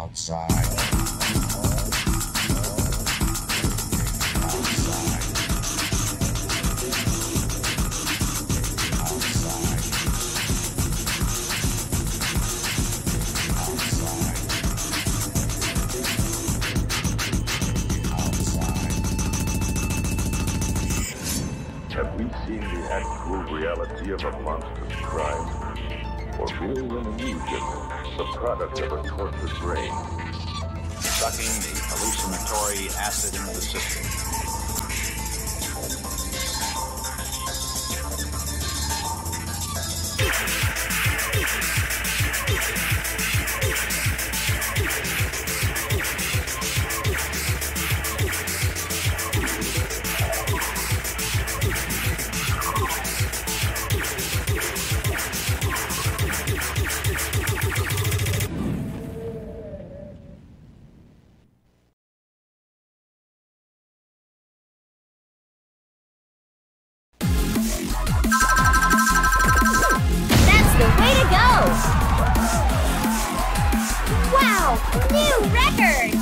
Have we seen the actual reality of a monster's crime? Or merely an illusion, the product of a tortured brain? Sucking the hallucinatory acid into the system. Wow! New record!